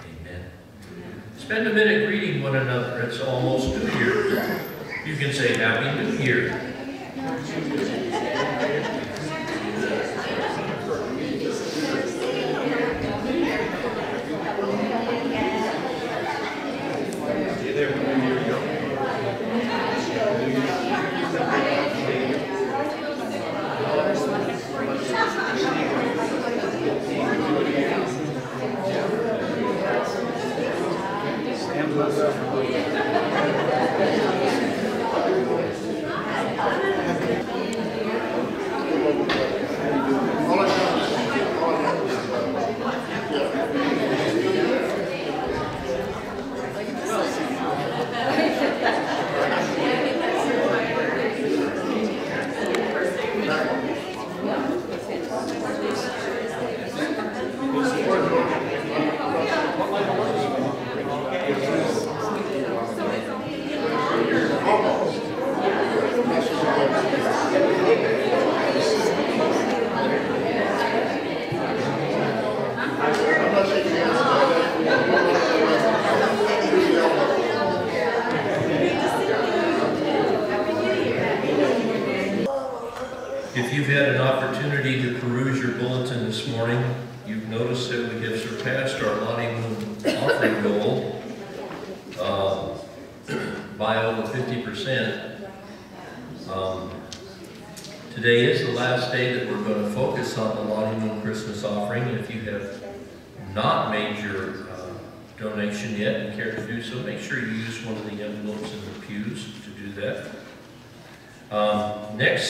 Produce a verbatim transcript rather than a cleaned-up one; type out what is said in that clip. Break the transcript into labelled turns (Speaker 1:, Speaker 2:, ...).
Speaker 1: Amen. Spend a minute greeting one another. It's almost New Year. You can say Happy New Year. If you've had an opportunity to peruse your bulletin this morning, you've noticed that we have surpassed our Lonnie Moon offering goal uh, by over fifty percent. Um, today is the last day that we're going to focus on the Lonnie Moon Christmas offering. If you have not made your uh, donation yet and care to do so, make sure you use one of the envelopes in the pews to do that. Um, next